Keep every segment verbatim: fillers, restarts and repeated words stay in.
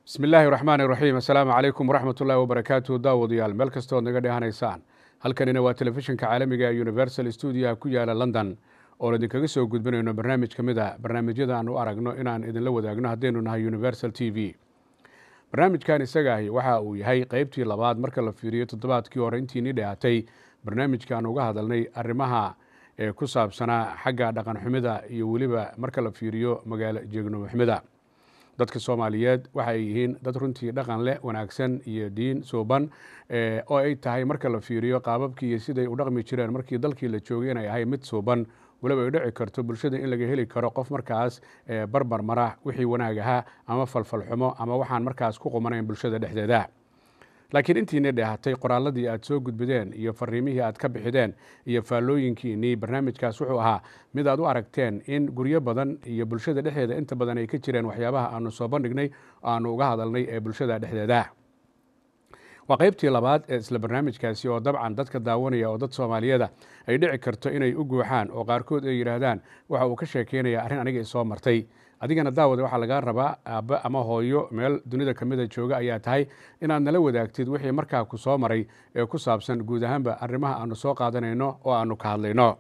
بسم الله الرحمن الرحيم السلام عليكم ورحمة الله وبركاته داود يال مeel kastoo naga dhehanaysaan halkanina waa telefishinka caalamiga ee Universal Studio ku yaala London oo idinkaga soo gudbinayno barnaamij kamid ah barnaamijyada aan u aragno inaan idin la wadaagno haddaynu nahay Universal T V. barnaamijkan isaga ahi waxa uu yahay qaybtii labaad marka la fiiriyo toddobaadkii hore intii ni dhaatay barnaamijkan uga hadalnay arrimaha ee ku saabsanaa xagga dhaqan xumida iyo waliba marka la fiiriyo magaalo jeegno xumida. dadka Soomaaliyeed waxay yihiin dad runtii dhaqan leh wanaagsan iyo diin sooban ee oo ay tahay marka la fiiriyo qaababkii siday u dhaqmi jireen markii dalkii la joogay inay ahay mid sooban waliba ay dhici karto bulshada in laga heli karo qof markaas ee barbar mara wixii wanaag ahaa ama falfal xumo ama waxaan markaas ku qumanayn bulshada dhexdeeda. laakiin intiina dhahatay qoraaladii aad soo gudbideen iyo fariimihii aad ka bixideen iyo faalooyinkiini barnaamijkaas wuxuu ahaa mid aad u aragteen in guryo badan iyo bulshada dhexdeeda inta badan ay ka jireen waxyaabaha aanu soo bandhignay aanu uga hadalnay ee bulshada dhexdeeda. waa qaybtii labaad ee isla barnaamijkaasi oo dabcan dadka daawanaya oo dad Soomaaliyeed ay dhici karto inay u guuxaan oo qaarkood ay yiraahdaan waxa uu ka sheekeynaya arrin aniga soo martay adigana daawada waxa laga rabaa aaba ama hooyo meel dunida kamida jooga ayaa tahay inaad nala wadaagtid wixii markaa ku soo maray ee ku saabsan guud ahaanba arrimaha aanu soo qaadanayno oo aanu ka hadlayno.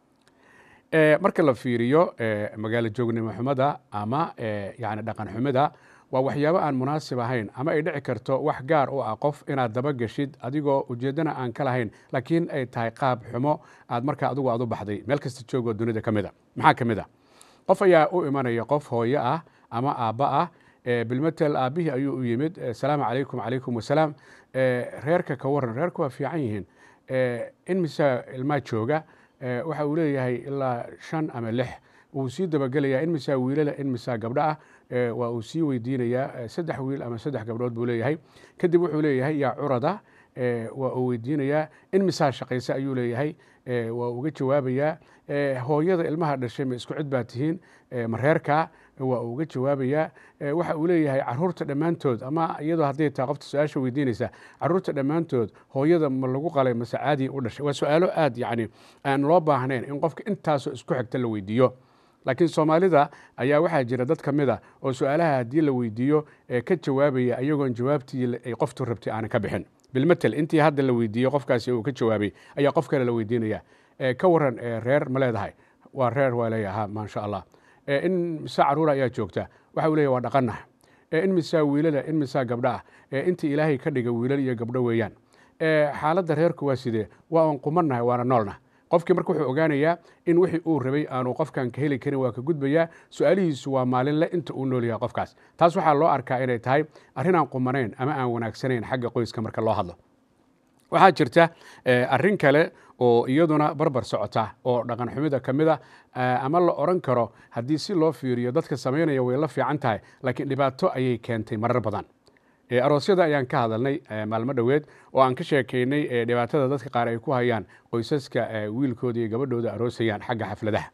ee marka la fiiriyo ee magaalo joognimo xumada ama ee yaani dhaqan xumida waa waxyaabo aan munaasib ahayn ama ay dhici karto wax gaar u ah qof inaad daba gashid adigoo ujeedana aan ka lahayn laakiin ay tahay qaab xumo aad markaa adigu aad u baxday meel kasta joogo dunida kamida. maxaa kamid ah qof ayaa u imanaya qof hooyo ah ama aabba ah ee bilmatal aabihi ayuu u yimid salaamu calaykum calaykum wasalaam ee reerka ka waran reerku waa fiican yihiin ee in misa ilma jooga ee waxa uu leeyahay ilaa shan ama lix uu sii dabagelayaa in misa wiilala in misa gabdha ah ee waa uu sii weydiinayaa saddex wiil ama saddex gabdhood buu leeyahay kadib wuxuu leeyahay yaa curada ee waa uu weydiinayaa in misa shaqaysa ayuu leeyahay ee waa uga jawaabayaa ee hooyada ilmaha dhashay ma isku cid baa tihiin ee mareerka waa uga jawaabayaa ee waxa uu leeyahay caruurta dhammaantood ama iyadoo hadday tahay qofta su'aasha weydiinaysa caruurta dhammaantood hooyada ma lagu qalay mase caadi u dhashay waa su'aalo aad yacni aan loo baahnayn in qofka intaasoo isku xigta la weydiiyo. laakiin Soomaalida ayaa waxaa jira dad kamid ah oo su'aalaha haddii la weydiiyo ee ka jawaabaya ayagoon jawaabtii ay qoftu rabtay aan ka bixin. bilmatal intii hadda la weydiiyo qofkaasi uu ka jawaabay ayaa qof kale la weydiinaya ee ka waran ee reer ma leedahay waa reer waa leeyahay ma sha Allah ee in misa caruur ayaa joogta waxa uu leeyahay waa dhaqanaha ee in misa wiilada in misa gabdha ee intii Ilaahay ka dhigay wiilal iyo gabdho weeyaan ee xaaladda reerku waa sidee waa aan qumanahay waana noolna qofkii markuu wuxuu ogaanayaa in wixii uu rabay aanu qofkan ka heli karin waa ka gudbaya su'aalihiisu waa maalin le inta uu nool yahay qofkaas taas waxaa loo arkaa inay tahay arrin aan qumanayn ama aan wanaagsanayn xagga qoyska marka loo hadlo. waxaa jirta arrin kale oo iyaduna barbar socota oo dhaqan xumida kamid ah ama la oran karo haddii si loo fiiriyo dadka sameynaya way la fiican tahay laakiin dhibaato ayay keentay marar badan. ee aroosyada ayaan ka hadalnay maalmo dhaweed oo aan ka sheekeynay ee dhibaatada dadka qaar ay ku hayaan qoysaska wiilkooda iyo gabadhooda aroosayaan xagga xafladaha.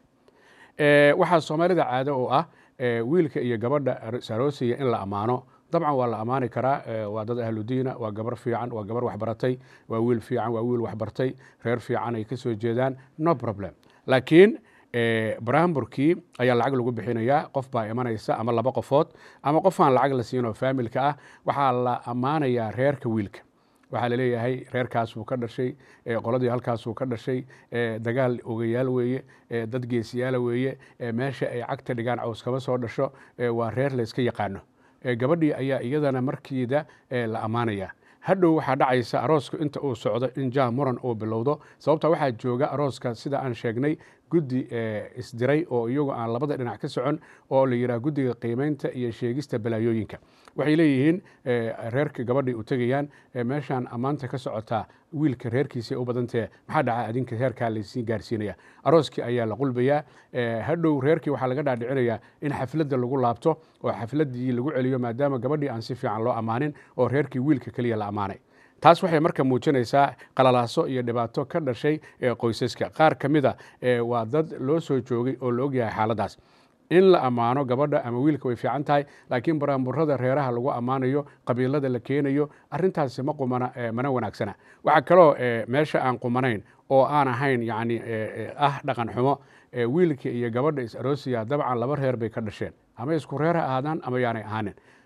ee waxa Soomaalida caado oo ah wiilka iyo gabadha aroosaya in la amaano dabcan waa la amaani karaa waa dad ahlu diina waa gabar fiican waa gabar wax baratay waa wiil fiican waa wiil wax bartay reer fiican ay ka soo jeedaan no problem. laakiin ee baraamburkii ayaa lacag lagu bixinayaa qof baa imanaysa ama laba qofood ama qof aan lacag la siin oo familka ah waxaa la amaanayaa reerka wiilka waxaa la leeyahay reerkaas uu ka dhashay ee qoladii halkaas uu ka dhashay ee dagaal ogayaal weeye ee dad geesiyaal weeye ee meesha ay cagta dhigaan caws kaba soo dhasho ee waa reer la iska yaqaano ee gabadhii ayaa iyadana markiida ee la amaanaya. hadhow waxaa dhacaysa aroosku inta uu socdo in jaa muran uu bilowdo sababta waxaa jooga arooska sida aan sheegnay guddi isdiray oo iyagu aan labada dhinac ka socon oo la yiraahdo guddiga qiimeynta iyo sheegista balaayooyinka. waxay leeyihiin reerka gabadhii u tagayaan meeshaan amaanta ka socota wiilka reerkiisa u badantee maxaa dhaca adinka reerkaa la sii gaarsiinaya arooskii ayaa la qulbayaa hadhow reerkii waxaa laga dhaadhicinayaa in xafladda lagu laabto oo xafladdii lagu celiyo maadaama gabadhii aan si fiican loo amaanin oo reerkii wiilka kaliya la amaanay. taas waxay marka muujinaysaa qalalaaso iyo dhibaato ka dhashay ee qoysaska qaar kamida ee waa dad loo soo joogay oo la ogyahay xaaladaas. in la amaano gabadha ama wiilka way fiican tahay laakiin baraamburada reeraha lagu amaanayo qabiilada la keenayo arrintaasi ma qumana mana wanaagsana. waxaa kaloo meesha aan qumanayn oo aan ahayn yacni ah dhaqan xumo wiilka iyo gabadha is aroosiya dabcan laba reer bay ka dhasheen ama isku reer ha ahaadaan ama yaanay ahaanin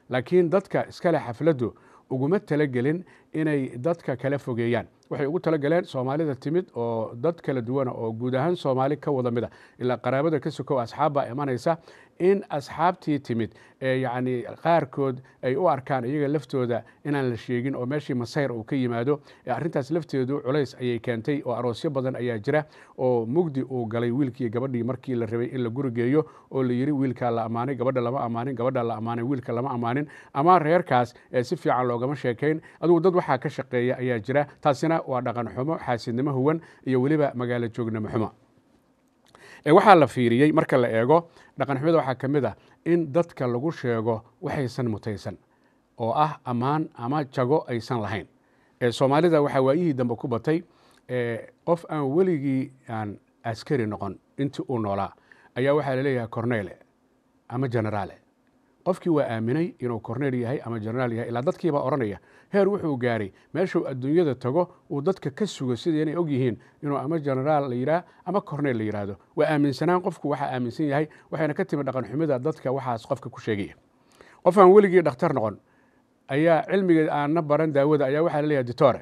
laakiin dadka iskale xafladdu uguma talagelin inay dadka kala fogeeyaan. waxay ugu talagaleen soomaalida timid oo dad kala duwana oo guud ahaan soomaali ka wada mida ilaa qaraabada ka sokow asxaabbaa imanaysa in asxaabtii timid ee yacni qaarkood ay u arkaan iyaga laftooda inaan la sheegin oo meeshii masayr uu ka yimaado. arrintaas lafteedu culays ayay keentay oo aroosyo badan ayaa jira oo mugdi uu galay wiilkii gabadhii markii la rabay in la gurigeeyo oo la yidhi wiilkaa la ammaanay gabadha lama ammaanin gabadha la ammaanay wiilka lama ammaanin ama reerkaas ee si fiican loogama sheekayn. adugu dad waxaa ka shaqeeya ayaa jira. taasina waa dhaqan xumo, xaasidnimo huwan iyo weliba magaalo joognimo xumo. waxaa la fiiriyey marka la eego dhaqan xumada waxaa ka mid ah in dadka lagu sheego waxaysan mutaysan oo ah ammaan ama jago aysan lahayn. soomaalida waxaa waayihii dambe ku batay qof aan weligii aan askari noqon intii uu noolaa ayaa waxaa laleeyahay corneyle ama generaale. qofkii waa aaminay inuu corneyl yahay ama generaal yahay ilaa dadkiibaa odhanaya heer wuxuu gaaray meeshuu adduunyada tago uu dadka ka sugo sidii inay og yihiin inuu ama generaal la yidhaah ama corneyl la yidhaahdo. waa aaminsanaan qofku waxaa aaminsan yahay waxayna ka timid dhaqan xumida dadka waxaas qofka ku sheegaya. qof aan weligii dhakhtar noqon ayaa cilmiga aanna baran daawada ayaa waxaa laleeyahay ditore.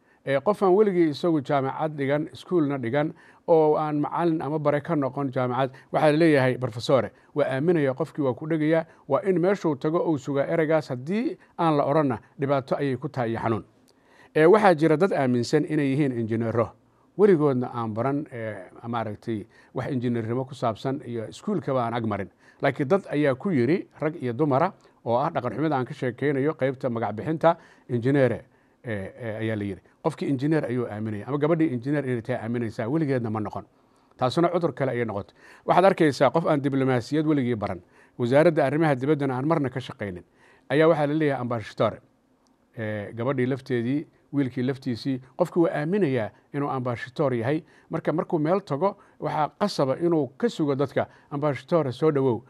qof aan weligii isagu jaamacad dhigan iskuolna dhigan oo aan macalin ama bare ka noqon jaamacad waxaa laleeyahay brofesore. waa aaminaya qofkii waa ku dhegaya. waa in meeshuu tago uu sugaa ereygaas haddii aan la odhanna dhibaato ayay ku tahay iyo xanuun. waxaa jira dad aaminsan inay yihiin injineero weligoodna aan baran maaragtay wax injineernimo ku saabsan iyo iskuolkaba aan ag marin. laakiin dad ayaa ku yidhi rag iyo dumara oo ah dhaqan xumida aan ka sheekaynayo qaybta magac bixinta injineere ayaa la yidhi. qofkii injineer ayuu aaminaya ama gabadhii injineer inay tahay aaminaysaa weligeedna ma noqon. taasuna cudur kale ayay noqotay. waxaad arkaysaa qof aan diblomaasiyad weligii baran wasaaradda arrimaha dibaddana aan marna ka shaqaynin ayaa waxaa la leeyahay ambashatore. gabadhii lafteedii wiilkii laftiisii qofkii waa aaminayaa inuu ambashator yahay. marka markuu meel tago waxaa qasaba inuu ka sugo dadka ambashatore soo dhowow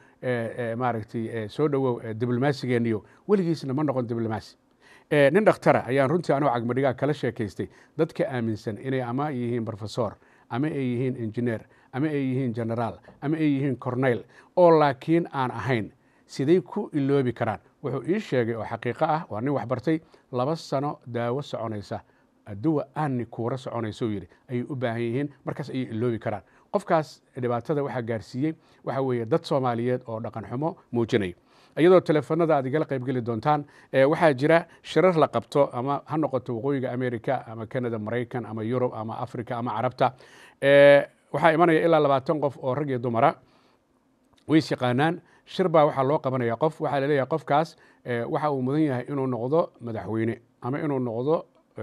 maaragtay soo dhowow diblomaasigeeniyo weligiisna ma noqon diblomaasi. nin dhakhtara ayaan runtii anoo cagmadhigaa kala sheekaystay dadka aaminsan inay ama yihiin brofesor ama ay yihiin injineer ama ay yihiin generaal ama ay yihiin corneyl oo laakiin aan ahayn siday ku iloobi karaan. wuxuu ii sheegay oo xaqiiqo ah waa nin waxbartay laba sano daawo soconaysa adduwa aanni kuura soconaysa uu yidhi ayay u baahan yihiin markaas ayay iloobi karaan. qofkaas dhibaatada waxaa gaarsiiyey waxa weeye dad soomaaliyeed oo dhaqan xumo muujinaya. iyadoo teleefanada aad igala qaybgeli doontaan waxaa jira shirar la qabto ama ha noqoto waqooyiga america ama canada maraykan ama yurub ama africa ama carabta. waxaa imanaya ilaa labaatan qof oo rag iyo dumara ways yaqaanaan. shir baa waxaa loo qabanaya qof waxaa laleeyahay qofkaas waxa uu mudan yahay inuu noqdo madaxweyne ama inuu noqdo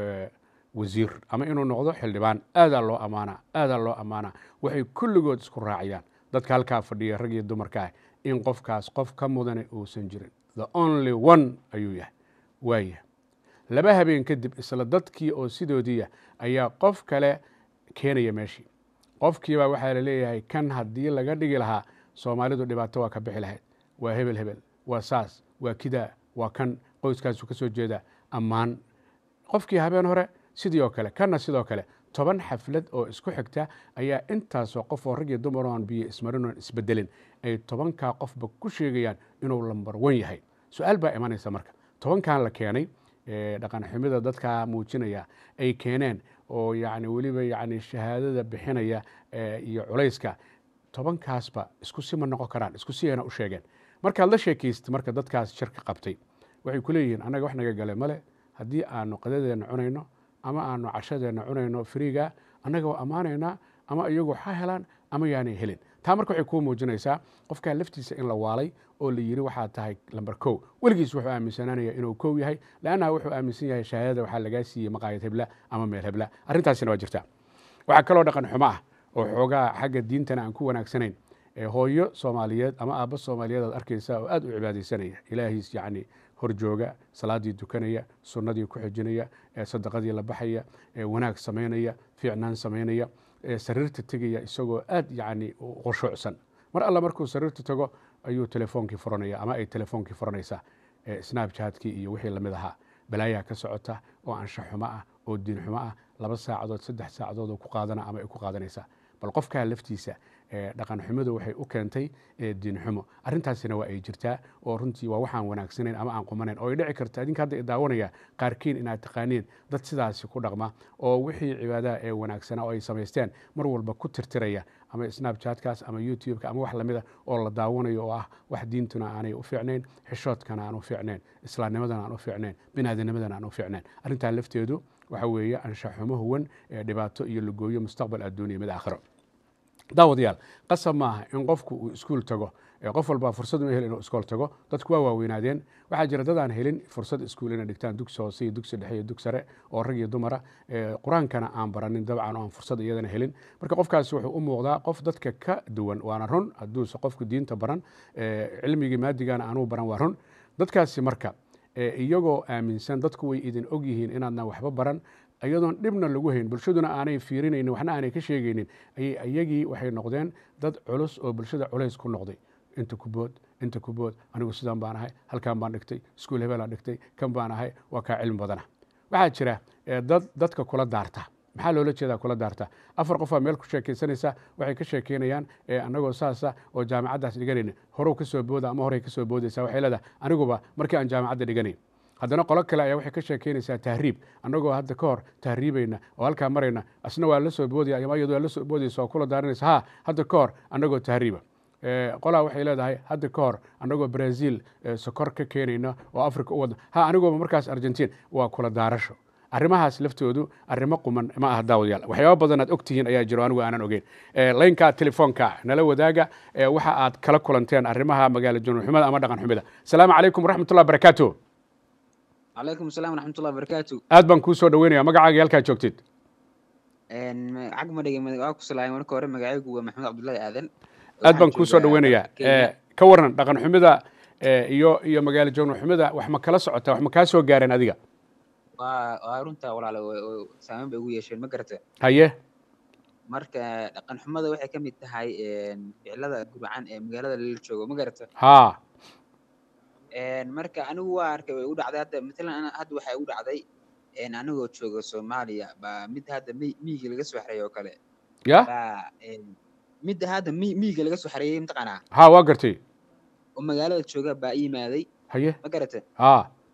wasiir ama inuu noqdo xildhibaan. aadaa loo ammaanaa aadaa loo ammaanaa. waxay kulligood isku raaciyaan dadka halkaa fadhiya rag iyo dumarkaah in qofkaas qof ka mudane uusan jirin. the only one ayuu yahay. waaya laba habeen kadib isla dadkii oo sidoodiiya ayaa qof kale keenaya meeshii. qofkiibaa waxaa la leeyahay kan haddii laga dhigi lahaa soomaalidu dhibaato waa ka bixi lahayd. waa hebel hebel waa saas waa kidaa waa kan qoyskaasu ka soo jeeda ammaan. qofkii habeen hore sidii oo kale kanna sidoo kale toban xaflad oo isku xigta ayaa intaasoo qof oo rag iyo dumar oon biyo ismarin oon isbedelin ay tobankaa qofba ku sheegayaan inuu lambar wan yahay. su-aal baa imanaysa marka tobankan la keenay dhaqan xumida dadkaa muujinaya ay keeneen oo yani weliba yani shahaadada bixinaya iyo culayska tobankaasba isku si ma noqon karaan isku si ayna u sheegeen. markaad la sheekaysta marka dadkaas shirka qabtay waxay ku leeyihiin annaga wax naga gale male haddii aanu qadadeena cunayno ama aanu cashadeena cunayno friiga annaga waa ammaanaynaa ama iyagu ha helaan ama yaanay helin. taa marka waxay kuu muujinaysaa qofkaa laftiisa in la waalay oo la yidhi waxaa tahay lamber kow. weligiis wuxuu aaminsanaanaya inuu kow yahay laannaha wuxuu aaminsan yahay shahaadada waxaa lagaa siiyey maqaayad hebla ama meel hebla. arrintaasina waa jirtaa. waxaa kaloo dhaqan xumo ah oo xoogaa xagga diintana aan ku wanaagsanayn. hooyo soomaaliyeed ama aabba soomaaliyeed aad arkaysa oo aad u cibaadaysanaya ilaahiis yacni horjooga salaadii dukanaya sunnadii ku xijinaya sadaqadii la baxaya wanaag samaynaya fiicnaan samaynaya sariirta tegaya isagoo aad yacni khushuucsan. mar alla markuu sariirta tago ayuu telefoonkii furanaya ama ay telefoonkii furanaysaa. snapchatkii iyo wixii lamid ahaa balaayaa ka socota oo anshax xumo ah oo diin xumo ah laba saacadood saddex saacadood oo ku qaadana ama ay ku qaadanaysaa. bal qofkaa laftiisa dhaqan xumadu waxay u keentay diin xumo arrintaasina waa ay jirtaa oo runtii waa waxaan wanaagsanayn ama aan qumanayn oo ay dhici karta idinka hadda daawanaya qaarkiin inaad taqaaniin dad sidaasi ku dhaqma oo wixii cibaadaha ee wanaagsana oo ay samaysteen mar walba ku tirtiraya ama snapchatkaas ama youtube-ka ama wax lamida oo la daawanayo oo ah wax diintuna aanay u fiicnayn xishoodkana aan u fiicnayn islaamnimadana aan u fiicnayn binaadinimadana aan u fiicnayn arrintaa lafteedu waxa weeye anshaxumo huwan ee dhibaato iyo lugooyo mustaqbal adduuniya mid aakhiro daawadayaal qasab maaha in qofku uu iskuul tago qof walba fursad u hel inuu iskool tago dadku waa waaweynaadeen waxaa jira dad aan helin fursad iskuul inay dhigtaan dugsi hoose iyo dugsi dhexe iyo dugsi sare oo rag iyo dumara qur-aankana aan baranin dabcan oo aan fursad iyadana helin marka qofkaasi wuxuu u muuqdaa qof dadka ka duwan waana run hadduuse qofku diinta baran cilmigii maadigana aanuu baran waa run dadkaasi marka iyagoo aaminsan dadku way idin og yihiin inaadna waxba baran iyadoon dhibna lagu hayn bulshaduna aanay fiirinaynin waxna aanay ka sheegaynin ayay iyagii waxay noqdeen dad culus oo bulshada culays ku noqday inta ku bood inta ku bood anigu sidaan baan ahay halkaan baan dhigtay iskuul hebelaan dhigtay kan baan ahay waa kaa cilmi badana waxaa jira dad dadka kula daarta maxaa loola jeedaa kula daarta afar qofaa meel ku sheekaysanaysa waxay ka sheekeynayaan annagoo saasa oo jaamacaddaas dhiganayna horow ka soo booda ama horey ka soo boodaysa waxay leedahay aniguba markii aan jaamacadda dhiganayn haddana qolo kale ayaa waxay ka sheekeynaysaa tahriib annagoo hadda ka hor tahriibayna oo halkaa marayna asna waa la soo boodaya ama iyadu waa la soo boodaysa oo kula daaranaysa ha hadda ka hor annagoo tahriiba qolaa waxay leedahay hadda ka hor annagoo brazil sokor ka keenayna oo africa u wada ha anigooba markaas argentiin waa kula daarasho arrimahaas laftoodu arrimo quman ma aha daawadayaal waxyaaba badan aad ogtihiin ayaa jiro anigu aanan ogeyn laynka telefoonka nala wadaaga waxa aad kala kulanteen arrimaha magaalo januuxumada ama dhaqan xumida asalaamu calaykum waraxmatullahi barakaatu عليكم السلام ورحمة الله وبركاته. aad baan kuu soo dhaweynaya magacaaga halkaa joogtid cag madhiga magacaa ku salaamay marka hore magacaygu waa maxamed cabdullaahi aadan aad baan kuu soo dhaweynayaa ka waran dhaqan xumida iyo iyo magaalo joogno xumida wax ma kala socota wax ma kaa soo gaareen adiga waa waa runta walaalo saameyn bay ugu yeesheen ma garata haye marka dhaqan xumada waxay ka mid tahay ficilada gurcan ee magaalada la joogo ma garata ha marka anigu waa arkay way u dhacday hadda matalan hadda waxay u dhacday anigoo jooga Soomaaliya ba mid hadda miyiga laga soo xareeyo kale ya mid hadda miyiga laga soo xareeyay imtixaana ha waa gartay oo magaalada jooga baa imaaday haye ma garatay ha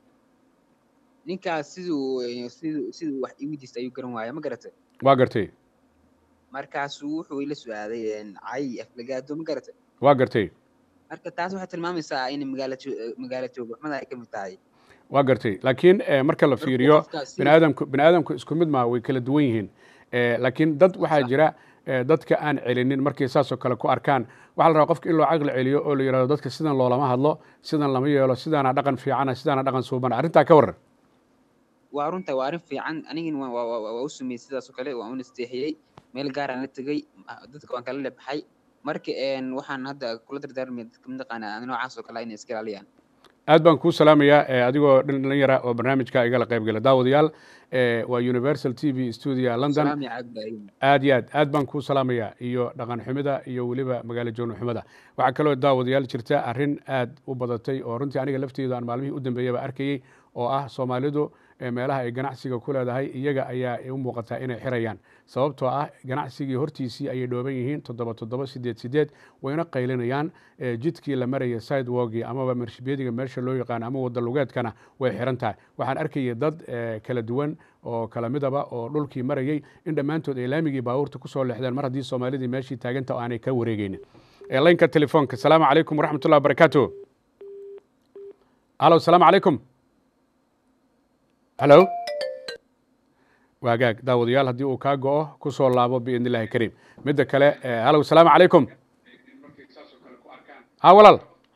ninkaas siduu siduu siduu wax igu diistay ayuu garan waayay ma garatay waa gartay markaasuu wuxuu ila soo aaday cay aflagaado ma garatay waa gartay marka taas waxay tilmaamaysaa in magaalo magaalo joogo xumada ay ka mid tahay waa gartay laakiin marka la fiiriyo biniaadamku biniaadamku isku mid ma way kala duwan yihiin laakiin dad waxaa jira dadka aan celinin markay saasoo kale ku arkaan waxaa la rabaa qofka in loo caqli celiyo oo la yidhahdo dadka sidan loolama hadlo sidan lama yeelo sidaana dhaqan fiicana sidaana dhaqan suubana arrintaa ka warran waa runta waa arrin fiican anigin waa u sameeyey sidaasoo kale waan u nasteexiyey meel gaaraan la tegey dadka waan kala leexay marka waxaan hadda kula dardaarmay dadka mataqaana noocaas oo kale inay iska ilaaliyaan aad baan kuu salaamayaa adigoo dhalin yara oo barnaamijka igala qayb gala daawadayaal waa universal t v studio london aad iyo aad aad baan kuu salaamayaa iyo dhaqan xumida iyo weliba magaalo joogno xumida waxaa kaloo daawadayaal jirta arrin aad u badatay oo runtii aniga lafteedu aan maalmihii u dambeeyaba arkayey oo ah soomaalidu meelaha ay ganacsiga ku leedahay iyaga ayaa u muuqataa inay xirayaan sababtoo ah ganacsigii hortiisii ayay dhooban yihiin toddoba toddoba sideed sideed wayna qaylinayaan jidkii la maraya sidewalkii amaba marshibiyadiga meesha loo yaqaan ama wada lugeedkana way xiran tahay waxaan arkayay dad kala duwan oo kala midaba oo dhulkii marayay in dhammaantood ay laamigii baabuurta kusoo leexdeen mar haddii soomaalidii meeshii taaganta oo aanay ka wareegeynin laynka telefoonka asalaamu calaykum waraxmatullahi wabarakaatu halo asalaamu calaykum halo waagaag daawadayaal haddii uu kaa go'o ku soo laabo biidn illahi kariim midda kale halo asalaamu calaykum ha walaal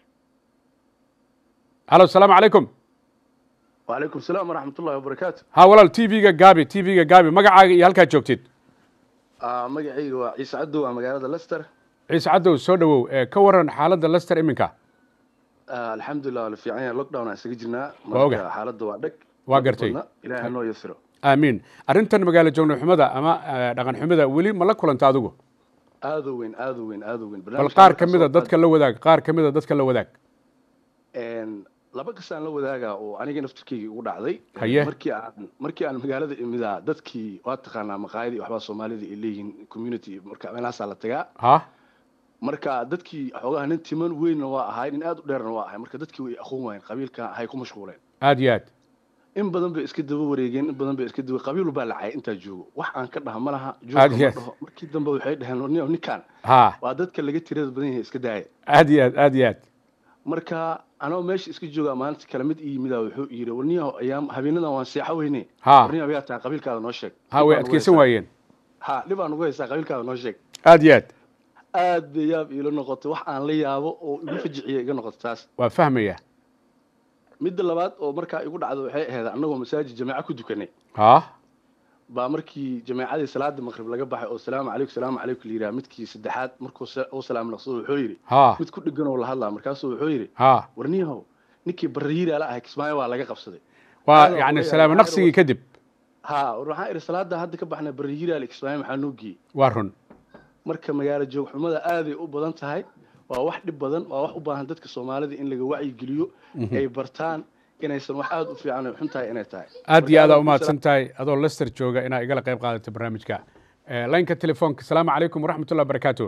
halo asalaamu calaykum وعليكم السلام ورحمة الله وبركاته. ha walaal t v-ga gaabi t v-ga gaabi magacaaga iyo halkaad joogtid magacayga waa ciise cadow waa magaalada Leicester. ciise cadow soo dhawow ka waran xaaladda Leicester iminka alxamdulilah wala fiican yahay lockdown aan isaga jirnaa marka xaaladda waa dhag waa gartay ilaahay noo yasiro aamiin arrintan magaalo joogno xumada ama dhaqan xumada weli ma la kulanta adigu aad u weyn aad u weyn aad u weyn bal qaar ka mida dadka la wadaag qaar ka mida dadka la wadaag laba kastaan la wadaaga oo aniga naftirkeyga ugu dhacday haye markii aan markii aan magaalada imida dadkii waa taqaanaa maqaayadii waxbaa soomaalida ay leeyihiin community marka meelahaasaa la tagaa ha marka dadkii xoogaha nin timan weynna waa ahay nin aad u dheerna waa ahay marka dadkii way aqoon waayeen qabiilka hay ku mashquuleen aad iyo aad in badan bay iska daba wareegeen in badan bay iska daba qabiil baa lacay inta joogo wax aan ka dhaha malaha Aad iyo joogo markii dambe waxay dhaheen nin ninkan ha waa dadka laga tirada badan yahay iska daaya aad iyo aad aad iyo aad marka anoo meesha iska jooga maalinta kale mid ii mida wuxuu yiri warniyaha ayaam habeenadan waan seexo weyne Ha. warniyaha ayaa taa qabiilkaada noo sheeg ha way adkeysan waayeen ha dhib aan ugu haysaa qabiilkaada noo sheeg aad iyo aad aad bay yaab ilo noqotay wax aan la yaabo oo igu fajiciye iga noqotay taas waa fahmaya midda labaad oo markaa igu dhacdo waxay ahayd annagoo masaajid jamaaca ku dukanay ha baa markii jamaacadii salaada maqrib laga baxay oo salaamu calaykum salaamu calaykum liiraa midkii saddexaad markuu uu salaam naqsado wuxuu yiri ha mid ku dhigan oo la hadlaa markaasuu wuxuu yiri ha warniyahow ninkii bariira la ahay kismaayo waa laga qabsaday waa yani salaamo naqsigii kadib ha waxaan iri salaada hadda ka baxnay bariira la kismaayo maxaa noo geeyey waa run marka magaalo joog xumada aaday u badan tahay waa wax dhib badan waa wax u baahan dadka Soomaalida in laga wacyi geliyo ay bartaan inaysan wax aad u fiican xun tahay inay tahay aad iyo aad u mahadsan tahay adoo Leicester jooga inaa igala qayb qaadato barnaamijka ee laynka telefoonka salaamu calaykum waraxmatullahi wabarakaatuh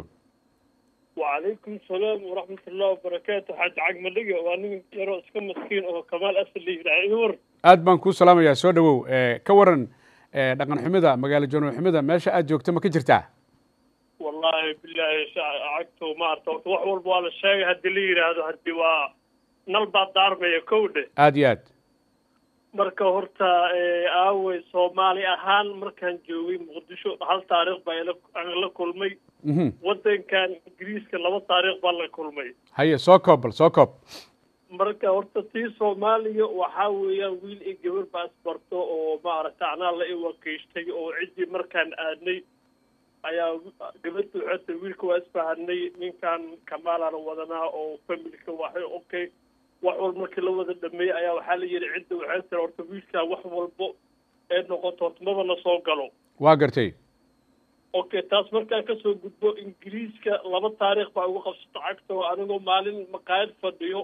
وعليكم السلام ورحمة الله وبركاته حاج عقم اللقى وأنا يرى اسكن مسكين أو كمال أسلي العيور aad baan kuu salaamayaa soo dhawow ee ka waran ee dhaqan xumida magaalo joogno xumida meesha aad joogto ma ka jirtaa والله بالله شع عقته ما أرتوت وحول بوالا الشيء هدي لي هذا هدي وا نلبى الدار ما يكوده aad iyo aad marka horta aaway Soomaali ahaan markaan joogay Muqdisho hal taariikh baa aan la kulmay wadankan Ingiriiska laba taariikh baa la kulmay haye soo koob bal soo koob marka horta tii Soomaaliya waxa weeyaan wiil iyo gabar baas barto oo maaragtay ana la i wakiishtay oo cidii markaan aadnay ayaa gabadhu xata wiilka waa isfahanay ninkan Kamaal aan wadanaa oo familka waxay okay wax walba markii la wada dhameeyay ayaa waxa la yiri cidda waxay tir horta wiilka wax walba ee noqoto maba la soo galo waa gartay okay taas markaan ka soo gudbo Ingiriiska laba taariikh baa ugu qabsatay cagta oo anigoo maalin maqaayad fadhiyo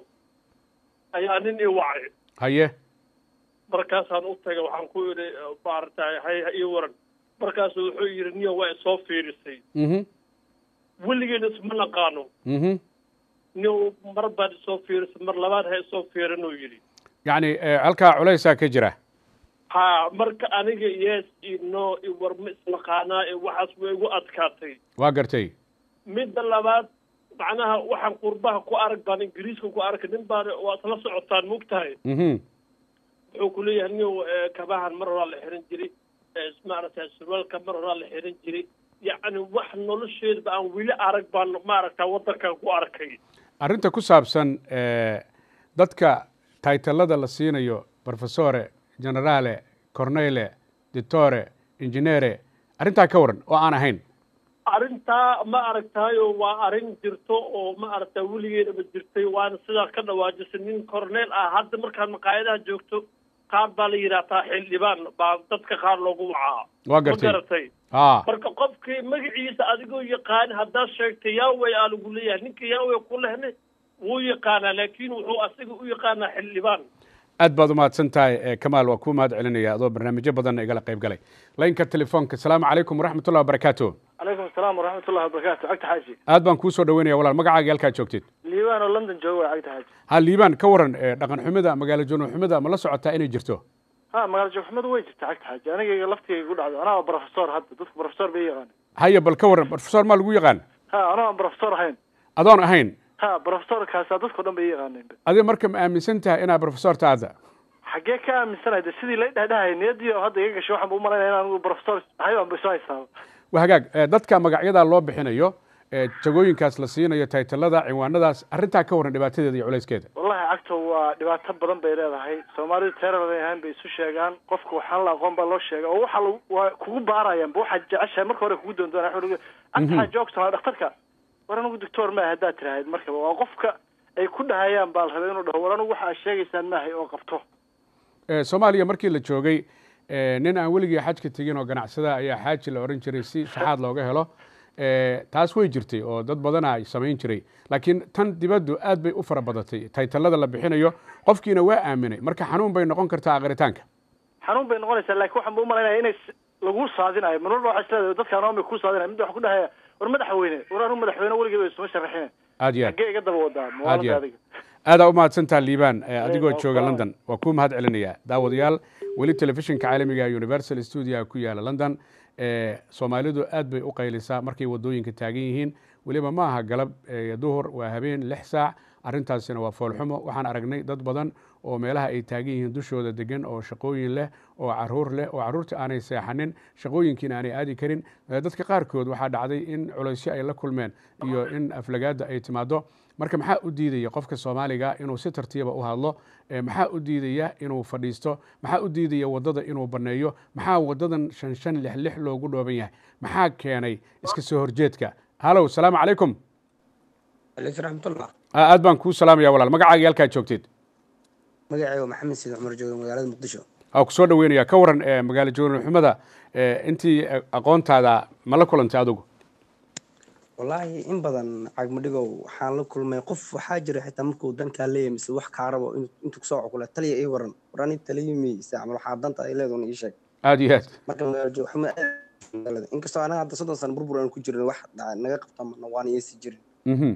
ayaa nin i wacay haye markaasaan u tagay waxaan ku yiri baartay hay ii waran markaas wuxuu yiri niyo waa soo fiirisay mhm weligeena isma naqaano mhm niyo mar baad soo fiirisay mar labaad hay soo fiirin uu yiri yani halka culaysa ka jira ha marka aniga yes ino i war ma isnaqaanaa ee waxaas way ugu adkaatay waa gartay midda labaad macnaha waxaan qurbaha ku arag baan Ingiriiska ku arag nin baan waa la socotaan mugtahay mhm wuxuu ku leeyahay niyo kabahan mar hore la xiran jiray ismaarta surwaalka mar hore la xiran jiray yani wax nolosheeda aan wili arag baan maaragtaa wadankan ku arkay arrinta ku saabsan dadka taytalada la siinayo professore generale cornele dottore injineere arrintaa ka waran oo aan ahayn arrintaa ma aragtaayo waa arrin jirto oo ma aragtaa weligeedaba jirtay waana sidaa ka dhawaajisay nin cornel ah hadda markaan maqaayadaha joogto qaar baa la yidhaahdaa xildhibaan baa dadka qaar loogu wacaa waa gartay garatay marka qofkii magaciisa adigoo yaqaan haddaad sheegtay yaawey aa lagu leeyahay ninka yaawey ku lehne wuu yaqaanaa laakiin wuxuu asiga u yaqaanaa xildhibaan aad baad u mahadsan tahay kamaal waa kuu mahad celinaya adoo barnaamijyo badan igala qayb galay laynka telefoonka asalaamu calaykum waraxmatullahi wabarakaatu calaykum asalaam waraxmatullahi wabarakaatu cagta xaaji aad baan kuu soo dhaweynaya walaal magacaaga halkaad joogtid liibaan oo london jooga waa cagta xaaji ha liibaan ka waran dhaqan xumida magaalo joogno xumida ma la socotaa inay jirto ha magaalo joog xumida way jirta cagta xaaji aniga laftigayga ku dhacdo anaa professor hadda dadka professor bay yaqaan haye bal ka waran professor ma lagu yaqaan ha anaa professor ahayn adoon ahayn ha professor kaasa dadka dhan bay yaqaaneen adiga marka ma aaminsan tahay inaad professor taada xagee ka aaminsanayd sidii la dhahdhahay niyadii hadda iga gasho waxaan u malaynayaa inaan anigu professor ahay baan soo haysaa waa hagaag dadka magacyada loo bixinayo jagooyinkaas la siinayo taytalada cinwaanadaas arrintaa ka waran dhibaatadeeda iyo culayskeeda wallahi cagta waa dhibaato badan bay leedahay soomaalidu teerar bay ahaan bay isu sheegaan qofka waxaan la aqoon baa loo sheega oo waxa waa kugu baarayaan waxa jeceshahay marka hore kugu doondoona wuxuu anta joogta dhakhtarka war anigu doctor ma haddaad tiraahid markaba waa qofka ay ku dhahayaan baa la rabay inuu dhaho war anigu waxa sheegaysaan maahay oo qabto soomaaliya markii la joogay nin aan weligii xajka tegin oo ganacsada ayaa xaaji la oran jiray si shaxaad looga helo taas way jirtay oo dad badana ay samayn jiray laakiin tan dibaddu aad bay u fara badatay taytalada la bixinayo qofkiina waa aaminay marka xanuun bay noqon kartaa aqritaanka xanuun bay noqonaysaa laakiin waxaan u malaynayaa inay lagu saadinayo marwalba waxa isleedahay dadka anoomay ku saadinayo mid wax ku dhahaya war madaxweyne war anu madaxweyne weligeeba isuma sharaxine aad iyo aad xaggee iga daba wadaa mawaalada adiga aada u mahadsantaha liibaan adigoo jooga london waa kuu mahad celinayaa daawadayaal weli telefishinka caalamiga universal studio ku yaala london soomaalidu aad bay u qaylisaa markay wadooyinka taagan yihiin weliba ma aha galab duhur waa habeen lix saac arrintaasina waa foolxumo waxaan aragnay dad badan oo meelaha ay taagan yihiin dushooda degan oo shaqooyin leh oo caruur leh oo caruurta aanay seexanin shaqooyinkiina aanay aadi karin dadka qaarkood waxaa dhacday in culaysyo ay la kulmeen iyo in aflagaada ay timaado marka maxaa u diidaya qofka soomaaliga inuu si tartiiba u hadlo maxaa u diidaya inuu fadhiisto maxaa u diidaya wadada inuu baneeyo maxaa wadadan shan shan lix lix loogu dhooban yahay maxaa keenay iska soo horjeedka halow salaamu calaykum aleykum raxmatullah aad baan kuu salaamaya walaal magacaaga halkaad joogteed magacayga maxamed siid cumar jooga magaalada muqdisho aa kusoo dhaweynaya ka waran magaalo joognaxumada intii aqoontaada ma la kulantay adigu wallaahi in badan cagmadhigow waxaan la kulmay qof waxaa jira xitaa markuu dankaa leeyahay mise wax kaa rabo intuu kusoo cukula taliya ii waran war ani taliyimi isticmaal waxaa danta ay leedahay ii sheeg aad iyo aad marka magaalo joognaxumada inkastoo anaga hadda soddon sano burbur aan ku jirin wax naga qabta mana waan iisi jirin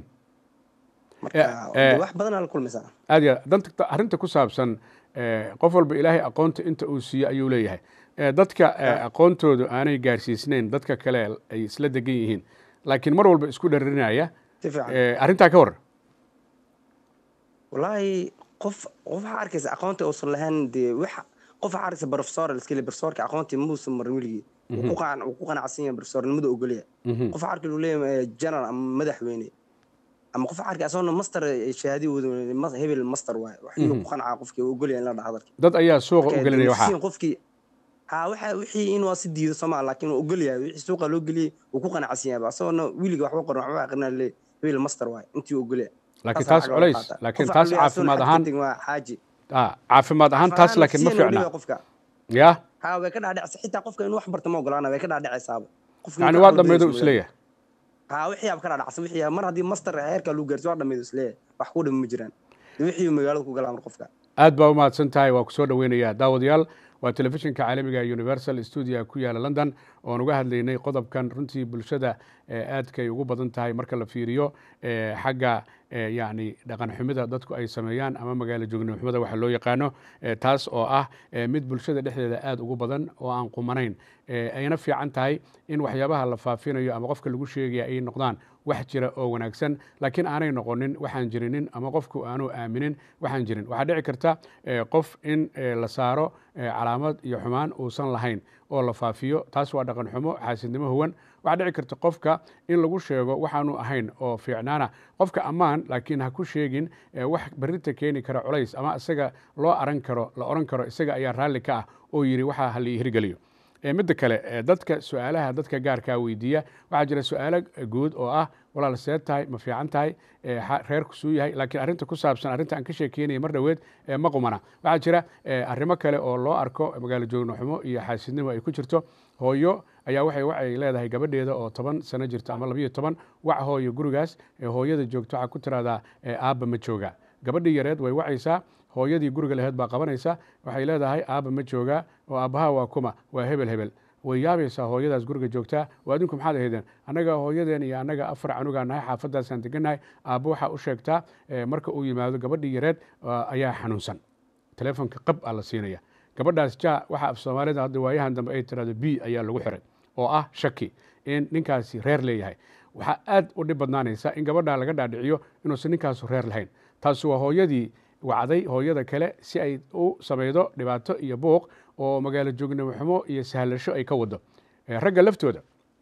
marka wax badan la kulmaysaa aad iyo danta arrinta ku saabsan qof walba ilaahay aqoonta inta uu siiyo ayuu leeyahay dadka aqoontoodu aanay gaarsiisnayn dadka kale ay isla degan yihiin laakiin mar walba isku dhararinaya arrintaa ka waran wallaahi qof qof waxaa arkaysa aqoonta uusan lahayn dee wax qof waxaa arkaysa professor iskale professorka aqoontii muusan marin weligii wuu ku qanacsan yahay professornimada ogolya qof waxaa arkay uu leeyahay general ama madaxweyne ama qof arkay asoo master shahaadi wada hebel master waay wax inuu ku qanacaa qofkii uu ogolyahay in la dhaxdo dad ayaa suuqa u gelinaya waxa qofkii ha waxa wixii inuu si diido Soomaal laakiin uu ogolyahay wixii suuqa loo geliyay uu ku qanacsan yahay asoo wiliga waxba qoran waxba aqrina le hebel master waay intii uu ogolyahay laakiin taas culays laakiin taas caafimaad ahaan xaaji ah caafimaad ahaan taas laakiin ma fiicna ya ha way ka dhaadhacay xitaa qofka inuu wax barto ma ogolaana way ka dhaadhacaysaa qofka yani waa dhameedo isleeyahay ها وحيا بكرة عصب وحيا مرة دي مستر هيرك لو جرت واحدة من السلة وحكون مجران وحيا مجالات كوجلا من قفكا aad baa umaad santahay waa kusoo dhaweynaya daawadayaal waa telefishinka caalamiga universal studio ku yaala london oon uga hadlaynay qodobkan runtii bulshada aadkay ugu badan tahay marka la fiiriyo xagga yani dhaqan xumida dadku ay sameeyaan ama magaalo joognaxumada waxa loo yaqaano taas oo ah mid bulshada dhexdeeda aad ugu badan oo aan qumanayn ayna fiican tahay in waxyaabaha la faafinayo ama qofka lagu sheegaya ay noqdaan wax jira oo wanaagsan laakiin aanay noqonin waxaan jirinin ama qofku aanu aaminin waxaan jirin waxaa dhici karta qof in la saaro calaamad iyo xumaan uusan lahayn oo la faafiyo taas waa dhaqan xumo xaasidnimo huwan waxaa dhici karta qofka in lagu sheego waxaanu ahayn oo fiicnaana qofka ammaan laakiin ha ku sheegin wax berrinta keeni kara culays ama isaga loo aran karo la oran karo isaga ayaa raalli ka ah oo yidhi waxaa ha la hirgeliyo midda kale dadka su-aalaha dadka gaarkaa weydiiya waxaa jira su-aalo guud oo ah walaal seed tahay ma fiican tahay reerku suu yahay laakiin arrinta ku saabsan arrinta aan ka sheekeynaya mar dhoweed ma qumana waxaa jira arrimo kale oo loo arko magaalo joognaxumo iyo xaasidnimo ay ku jirto hooyo ayaa waxay waxay leedahay gabadheeda oo toban sano jirta ama labayo toban wac hooyo gurigaas hooyada joogto waxaa ku tiraahdaa aabba ma jooga gabadhii yareed way wacaysaa hooyadii guriga laheyd baa qabanaysa waxay leedahay aabba ma joogaa oo aabbaha waa kuma waa hebel hebel way yaabaysaa hooyadaas guriga joogtaa oo adinku maxaad ahaydeen annaga hooyadeen iyo annaga afar canugaa nahay xaafadaasaan degannahay aabba waxaa u sheegtaa marka uu yimaado gabadhii yareed ayaa xanuunsan teleefonka qab aa la siinaya gabadhaas ja waxa af soomaalida hadda waayahan dambe ay tirahdo b ayaa lagu xiray oo ah shaki in ninkaasi reer leeyahay waxaa aad u dhib badnaanaysa in gabadhaa laga dhaadhiciyo inuusan ninkaasu reer lahayn taasi waa hooyadii wacday hooyada kale si ay u samaydo dhibaato iyo buuq oo magaalo joognaxumo iyo sahlasho ay ka wado ragga laftooda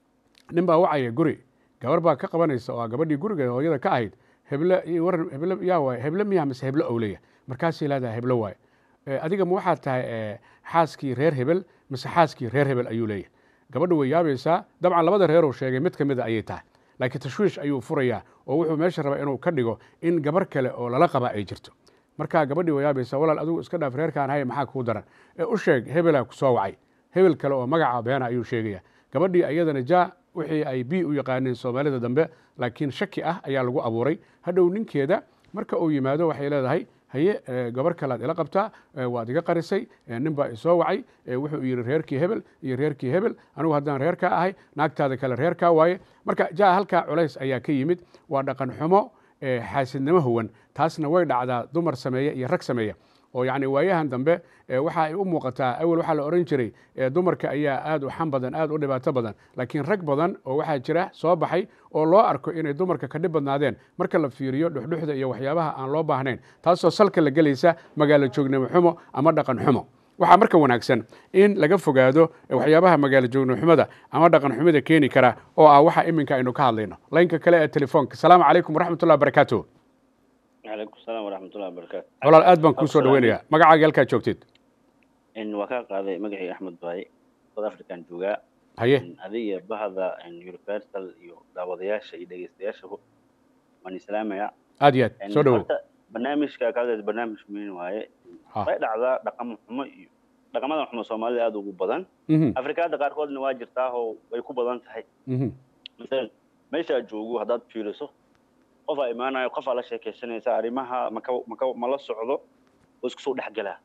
nin baa wacaya guri gabar baa ka qabanaysa oo gabadhii guriga hooyada ka ahayd heble waran heble yaa waay heble miyaa mise heble owleya markaasay leedahay heble waay adiga ma waxaad tahay xaaskii reer hebel mise xaaskii reer hebel ayuu leeyahay gabadha way yaabaysaa dabcan labada reer uu sheegay mid ka mida ayay tahay laakiin tashwiish ayuu furayaa oo wuxuu meesha rabaa inuu ka dhigo in gabar kale oo lala qaba ay jirto markaa gabadhii way yaabaysaa walaal adigu iska dhaaf reerkaan hay maxaa kuu daran u sheeg hebelaa ku soo wacay hebel kale oo magaca beena ayuu sheegaya gabadhii ayadana ja wixii ay b u yaqaaneen soomaalida dambe laakiin shaki ah ayaa lagu abuuray hadhow ninkeeda marka uu yimaado waxay leedahay haye gabar kalaad ila qabtaa waad iga qarisay nin baa isoo wacay wuxuu yidhi reerkii hebel iyo reerkii hebel anigu haddaan reerkaa ahay naagtaada kale reerkaa waaye marka jaa halkaa culays ayaa ka yimid waa dhaqan xumo xaasidnimo huwan taasna way dhacdaa dumar sameeya iyo rag sameeya oo yacni waayahan dambe waxa ay u muuqataa awal waxaa la odhan jiray dumarka ayaa aad u xam badan aad u dhibaato badan laakiin rag badan oo waxaa jira soo baxay oo loo arko inay dumarka ka dhib badnaadeen marka la fiiriyo dhuxdhuxda iyo waxyaabaha aan loo baahnayn taasoo salka la gelaysa magaalo joognimo xumo ama dhaqan xumo waxaa marka wanaagsan in laga fogaado waxyaabaha magaalo joognimo xumada ama dhaqan xumida keeni kara oo ah waxa iminka aynu ka hadlayno laynka kale ee telefoonka asalaamu calaykum waraxmatullahi wabarakaatu عليكم السلام ورحمة الله وبركاته. walaal aad baan kuu soo dhaweynayaa magacaaga halkaa joogtid إن وكان قاضي مجحي أحمد باي South African جوجا haye هذه بهذا إن يونيفرسال يو دعوضياش يدقي استياشه من إسلام يا aad iyo aad soo dhawow برنامج كذا برنامج من وعي بعد هذا رقم هم رقم هذا هم صومالي هذا وبدن أفريقيا ده قارقود نواجه تاهو ويكون بدن صحيح مثلا ماشي جوجو هذا فيلسوف qof ay imaanayo qof ala sheekaysanaysa arimaha maka maka mala socdo oo isku soo dhaxgalaa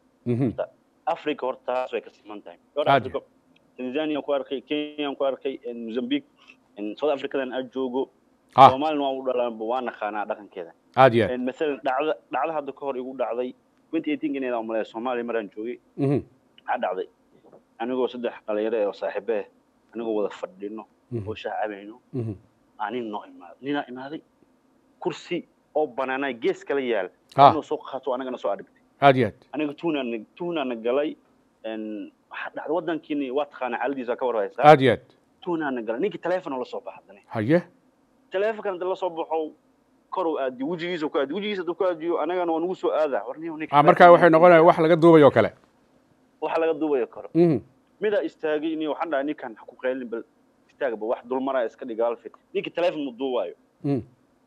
Africa horta way ka siman tahay Tanzania ku arkay Kenya ku arkay Mozambique in South Africa dan joogo Soomaaliya waa u dhalaan bawana khana dhaqankeeda aad iyo in mesela dhacda dhacda hadda ka hor igu dhacday twenty eighteen inay umaleey Soomaaliya maraan joogay mhm ha dhacday anigoo saddex dhalinyaro oo saaxiibe anigoo wada fadhino oo shaacabayno aanin noo imaad nina imaaday kursi oo banaanay gees kala yaal inuu soo qaato anagana soo aragtay aad iyo aad aniga tuuna tuuna galay in waxa dhacday wadankiini waa taqaan xaaladiisa ka waraysa aad iyo aad tuuna galay ninki telefoon la soo baxday haye telefoonkan la soo baxo koro aad wajigiisa ku aad wajigiisa ku aadiyo anagana waan ugu soo aadaa warniyo ninki ah marka waxay noqonayaan wax laga duubayo kale wax laga duubayo karo mhm mida istaagay inuu waxaan dhahay ninkan ku qeylin bal istaagba wax dulmara iska dhigaal fit ninki telefoon mu duubayo mhm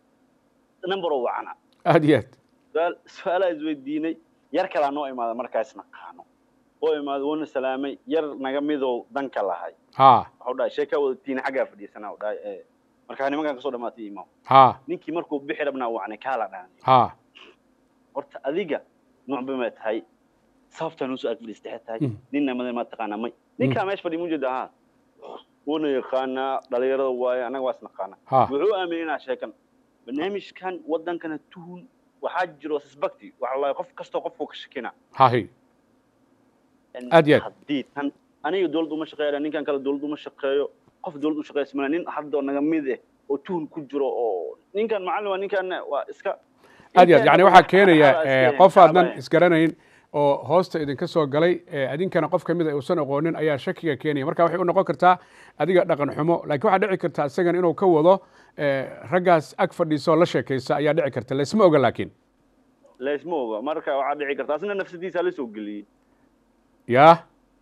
number وعنا أديت سؤال سؤال إزوديني يركل عنو إما مركز نقانو هو إما دون سلامي ير نجمدو دنك الله هاي ها هو ده شيء كود تين حاجة في دي سنة وده مركز ما كان قصده ما تيمه ها نيكي مركو بحر ابنا وعنا كلا ده ها ورت أذيجا نوع بمت هاي صافت نسوء في الاستحت هاي نينا ما ما تقانا مي نيكا ماش بدي موجود ها ونه خانة دليرة واي أنا واسنا خانة وهو أمينين عشان برنامج كان ودن كانت تهون وحاجر وسسبكتي والله قف كستو قف وكشكنا هاي أديت حديت أنا أنا دولدو مش غير أنا كان كلا دولدو مش غير قف دولدو مش غير اسمنا نين حد أنا جميده وتهون كجرو أو نين كان معلم ونين كان وإسكا أديت يعني واحد كان يا قف عدنا إسكرانين oo hoosta idinka soo galay adinkana qof kamid ah uusan aqoonin ayaa shakiga keenaya marka waxay u noqon kartaa adiga dhaqan xumo laakiin waxa dhici karta isagan inuu ka wado raggaas ag fadhiiso la sheekaysa ayaa dhici karta leesma oga laakiin leesma oga marka waxa dhici karta asna nafsidiisa la soo galiyay yaa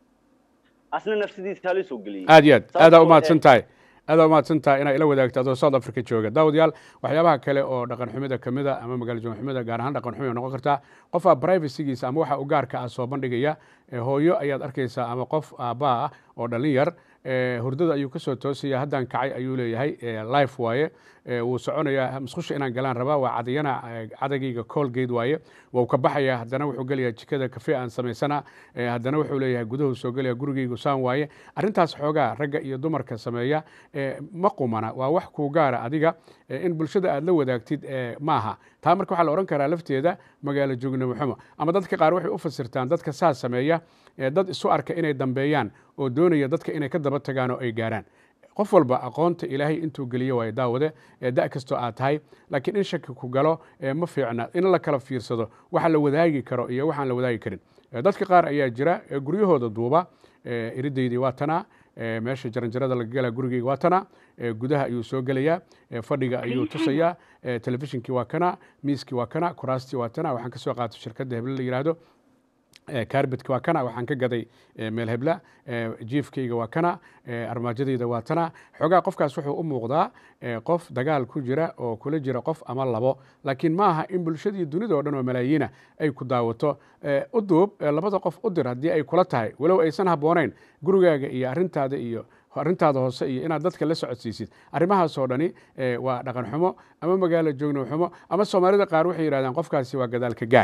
asna nafsidiisa la soo galiyay aad iyo aad aad u mahadsan tahay aad u mahadsan tahay inaad ila wadaagto adoo South Africa jooga daawadayaal waxyaabaha kale oo dhaqan xumida kamida ama magaalo joog xumida gaar ahaan dhaqan xumida noqon karta qofa privacy-giisa ama waxa uu gaarka ah soo bandhigaya hooyo ayaad arkaysaa ama qof aabba ah oo dhalin yar hurdada ayuu ka soo toosaya haddaan kacay ayuu leeyahay life waaye wuu soconayaa musqusha inaan galaan rabaa waa cadayana cadagayga Colgate waaye wuu ka baxayaa haddana wuxuu galayaa jikada kafe aan samaysana haddana wuxuu leeyahay gudaha soo galaya gurigaygu saan waaye arrintaas xoogaa ragga iyo dumarka sameeya ma qumana waa wax ku gaara adiga in bulshada aad la wadaagtid maaha taa marka waxaa la oran karaa lafteeda magaalo joognimo xumo ama dadka qaar waxay u fasirtaan dadka saas sameeya dad isu arka inay dambeeyaan oo doonaya dadka inay ka daba tagaan oo ay gaaraan qof walba aqoonta ilaahay intuu geliyo way daawade da kasto aad tahay laakiin in shaki ku galo ma fiicna in la kala fiirsado waxa la wadaagi karo iyo waxaan la wadaagi karin dadka qaar ayaa jira guryahooda duuba iridaydii waa tana meesha jaranjarada laga galaa gurigeyga waa tana gudaha ayuu soo gelayaa fadhiga ayuu tusayaa telefishinkii waa kana miiskii waa kana kuraastii waa tana waxaan ka soo qaato shirkadda hebla la yidhaahdo kaarbedka waa kana waxaan ka gaday meel hebla jiifkayga waa kana armaajadayda waa tana xoogaa qofkaas wuxuu u muuqdaa qof dagaal ku jira oo kula jira qof ama labo laakiin ma aha in bulshadii dunida oo dhan oo malaayiina ay ku daawato u duub labada qof u dir haddii ay kula tahay walow aysan habboonayn gurigaaga iyo arrintaada iyo arrintaada hoose iyo inaad dadka la socodsiisid arrimahaasoo dhani waa dhaqan xumo ama magaalo joogno xumo ama soomaalida qaar waxay yidhahdaan qofkaasi waa gadaalka gaar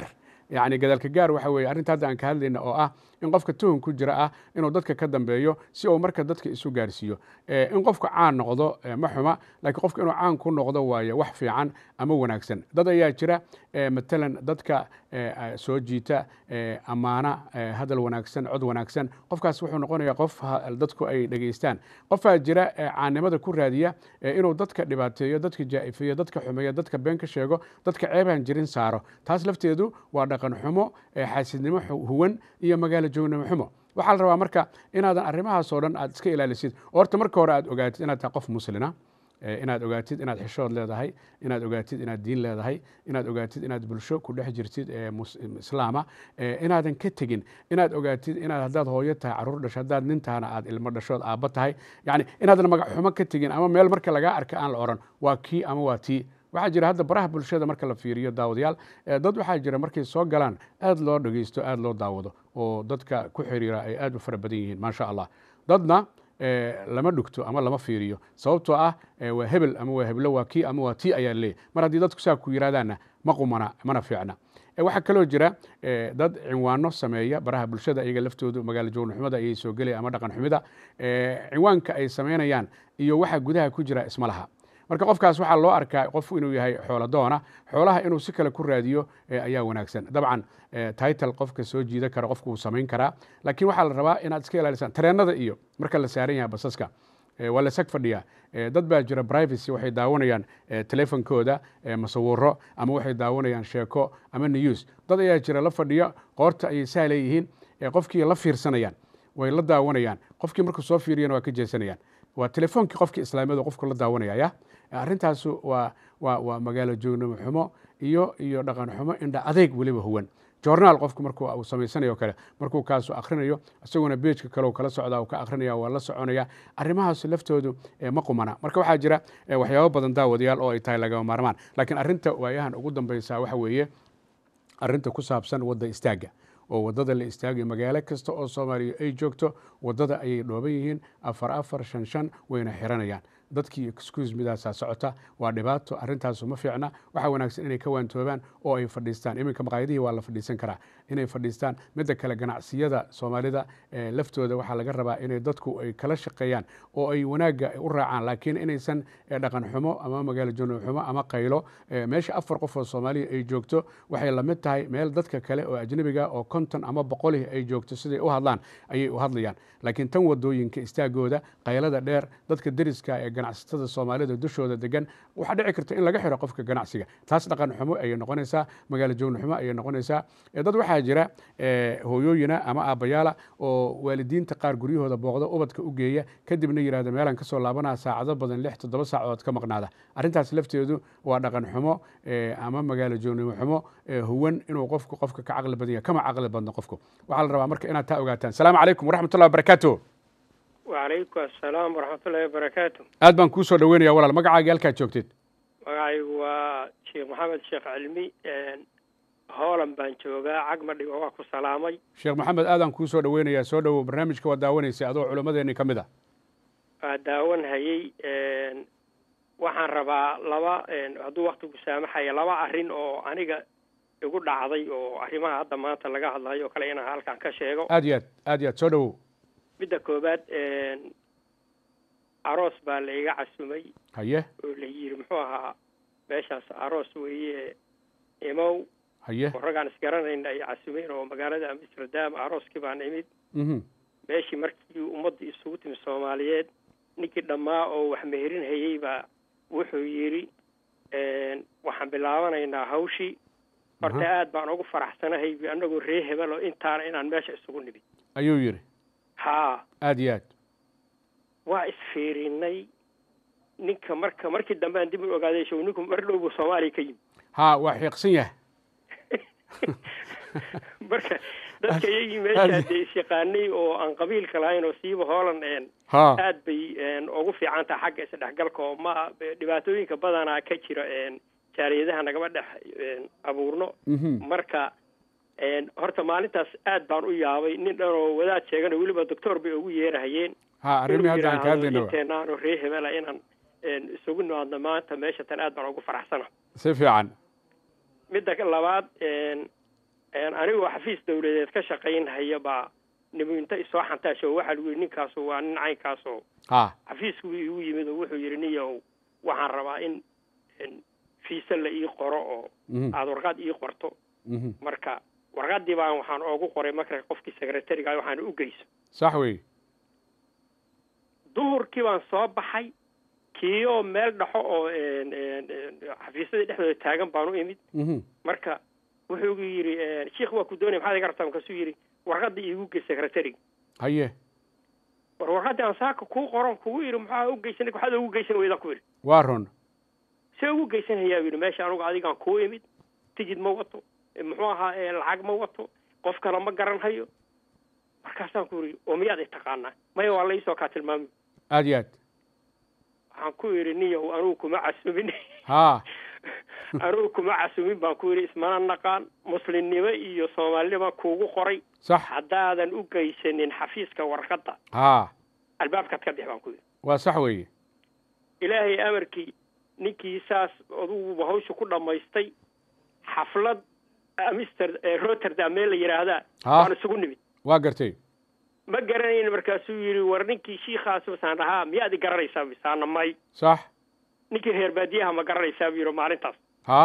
yani gadaalka gaar waxa weeye arrinta hadda aan ka hadlayna oo ah in qofka tuhun ku jira ah inuu dadka ka dambeeyo si uu marka dadka isu gaarsiiyo in qofka caan noqdo ma xuma laakiin qofka inuu caan ku noqdo waaye wax fiican ama wanaagsan dad ayaa jira matalan dadka soo jiita ammaana hadal wanaagsan cod wanaagsan qofkaas wuxuu noqonayaa qof dadku ay dhegaystaan qofaa jira caannimada ku raadiya inuu dadka dhibaateeyo dadka jaa'ifiyo dadka xumeeyo dadka been ka sheego dadka ceebaan jirin saaro taas lafteedu waa dhaqan xumo xaasidnimo huwan iyo magaalo joognimo xumo waxaa la rabaa marka inaadan arrimahaasoo dhan aad iska ilaalisid oo horta marka hore aad ogaatid inaad tahay qof muslina inaad ogaatid inaad xishood leedahay inaad ogaatid inaad diin leedahay inaad ogaatid inaad bulsho ku dhex jirtid islaama inaadan ka tegin inaad ogaatid inaad haddaad hooyo tahay caruur dhasho haddaad nin tahana aad ilmo dhashood aabba tahay yani inaadan magac xumo ka tegin ama meel marka lagaa arka aan la odhan waa kii ama waa tii waxaa jira hadda baraha bulshada marka la fiiriyo daawadayaal dad waxaa jira markay soo galaan aad loo dhegeysto aad loo daawado oo dadka ku xiriira ay aad u fara badan yihiin maasha allah dadna lama dhugto ama lama fiiriyo sababtoo ah waa hebel ama waa heblo waa kii ama waa tii ayaa leeyahy mar haddii dadku saa ku yidhahdaanna ma qumana mana fiicna waxaa kaloo jira dad cinwaano sameeya baraha bulshada iyaga laftoodu magaalo joognaxumada ayay soo gelaya ama dhaqan xumida cinwaanka ay samaynayaan iyo waxa gudaha ku jira isma laha marka qofkaas waxaa loo arkaa qof inuu yahay xoolo doona xoolaha inuu si kale ku raadiyo ayaa wanaagsan dabcan title qofka soo jiida kara qofku wuu samayn karaa laakiin waxaa la rabaa inaad iska ilaalisaan tareenada iyo marka la saaran yahay basaska waa la sag fadhiyaa dad baa jira privacy waxay daawanayaan telefonkooda masawiro ama waxay daawanayaan sheeko ama news dad ayaa jira la fadhiya qoorta ayay saa leeyihiin qofkii la fiirsanayaan way la daawanayaan qofkii markuu soo fiiriyana waa ka jeesanayaan waa telefoonkii qofkii islaamiyada qofku la daawanaya ya arrintaasu waa waa waa magaalo joognimo xumo iyo iyo dhaqan xumo indha adeeg weliba huwan journaal qofku markuu uu samaysanayo kale markuu kaasu akhrinayo isaguna beejka kale uu kala socdaa uu ka akhrinaya waa la soconaya arrimahaas laftoodu ma qumana marka waxaa jira waxyaabo badan daawadayaal oo ay tahay lagama maarmaan laakiin arrinta waayahan ugu dambaysa waxa weeye arrinta ku saabsan wadda istaaga oo waddada la istaagayo magaalo kasta oo soomaaliya ay joogto waddada ayay dhooban yihiin afar afar shan shan wayna xiranayaan dadkii excuse midaasaa socota waa dhibaato arrintaasu ma fiicna waxaa wanaagsan inay ka waantoobaan oo ay fadhiistaan iminka maqaayadihii waa la fadhiisan karaa inay fadhiistaan midda kale ganacsiyada soomaalida laftooda waxaa laga rabaa inay dadku ay kala shaqeeyaan oo ay wanaagga u raacaan laakiin inaysan dhaqan xumo ama magaalo joogno xumo ama qaylo meesha afar qof oo soomaaliya ay joogto waxay la mid tahay meel dadka kale oo ajnabiga oo konton ama boqolih ay joogto siday u hadlaan ayay u hadlayaan laakiin tan wadooyinka istaagooda qaylada dheer dadka deriska ee ganacsatada soomaalida dushooda degan waxaa dhici karta in laga xiro qofka ganacsiga taas dhaqan xumo ayay noqonaysaa magaalo joogno xumo ayay noqonaysaa dad waxaa jira hooyooyina ama aabbayaala oo waalidiinta qaar guryahooda booqda ubadka u geeya kadibna yidhahda meelaan ka soo laabanaa saacado badan lix toddoba saacadood ka maqnaada arrintaas lafteedu waa dhaqan xumo ama magaalo joognimo xumo huwan inuu qofku qofka ka caqli badan yahay kama caqli badno qofku waxaa la rabaa marka inaad taa ogaataan asalaamu calaykum waraxmatullahi wabarakaatu وعليكم السلام ورحمة الله وبركاته. aad baan kuu soo dhaweynaya walaal magacaaga halkaad joogtid magacaygu waa sheekh maxamed sheekh cilmi hoolan baan joogaa cagmadhig waa ku salaamay sheekh maxamed aadaan kuu soo dhaweynayaa soo dhawow barnaamijka waa daawanaysay adoo culimmadeennii ka mid ah waa daawan hayey waxaan rabaa laba hadduu waktigu saamaxaya laba arrin oo aniga igu dhacday oo arrimaha hadda maanta laga hadlayo oo kale inaan halkan ka sheego aad iyo aad aad iyo aad soo dhawow midda koobaad aroos baa la iga casumay haye oo la yiri muxuu ahaa meeshaas aroos weeye imow haye raggaan isgaranayna ay casumeen oo magaalada Amsterdam arooskii baan imid mhm meeshii markii ummadda isugu timi Soomaaliyeed ninkii dhammaa oo wax meherin hayay baa wuxuu yiri waxaan bilaabanaynaa hawshii horta aad baan ugu faraxsanahay anagoo ree hebel oo intaana inaan meesha isugu nimid ayuu yiri ها أديات وإسفيريني نك مركا مركي دمان دي بقى شو نكم مرلو بصومالي كيم ها وحيقسيه مركا dadka iyagii meesha ay shaqaanay oo aan qabiilka lahayn oo siiba hoolan een aad bay een ugu fiican tahay xagga isdhexgalka oo ma dhibaatooyinka badanaa ka jira een jaariyadaha nagaba dhex abuurno marka een horta maalintaas aad baan u yaabay nin dhan oo wadaad sheegana weliba doctor bay ugu yeerahayeen ha arrimii hadda aan ka hadlayno inteenaan oo ree hebela inaan een isugu nimaadno maanta meesha tan aad baan ugu faraxsana si fiican midda labaad een anigoo xafiis dawladeed ka shaqaynhaya baa niminta isoo xantaasho waxaa lagu yidhi ninkaas waa nin caynkaasoo xafiisku igu yimid oo wuxuu yidhi niyow waxaan rabaa in fiisa la ii qoro oo aada warqad ii qorto marka warqadii baan waxaan oogu qoray marka qofkii secretariga waxaan u geyso sax wey duhurkii baan soo baxay kiyo meel dhaxo oo xafiisyada dhexdooda taagan baan u imid marka wuxuu igu yidhi sheekh waa ku doonaya maxaad iga rabtaa markaasuu yidhi warqadii iigu gey secretariga haye war warqadii aan saaka kuu qoron kugu yidhi maxaa u geysan waxaad ugu geysan weydan ku yidhi waa run see ugu geysanhayaa yidhi meesha anugu adigaan kuu imid tigid ma wato muxuu ahaa lacag ma wato qof kale ma garanhayo markaasaan ku yidhi oo miyaad i taqaanaa maya waa laisoo kaa tilmaami aad iyo aad waxaan ku yidhi niyow anugu kuma casumin ha anugu kuma casumin baan ku yidhi ismana naqaan muslimnimo iyo soomaalinimo kuugu qoray sax haddaadan u geysanin xafiiska warqadda ha albaabkaad ka bix baan ku yidhi waa sax weeye ilaahay amarkii ninkii saas adugu hawsha ku dhammaystay xaflad mister rotterdam meel la yidhaahdaa waan isugu nimid waa gartay ma garanayn markaasuu yidhi war ninkii shiikaas basaan dhahaa miyaad i garanaysaa bisaana may sax ninkii reer baadiyaha ma garanaysaa buu yidhi maalintaas ha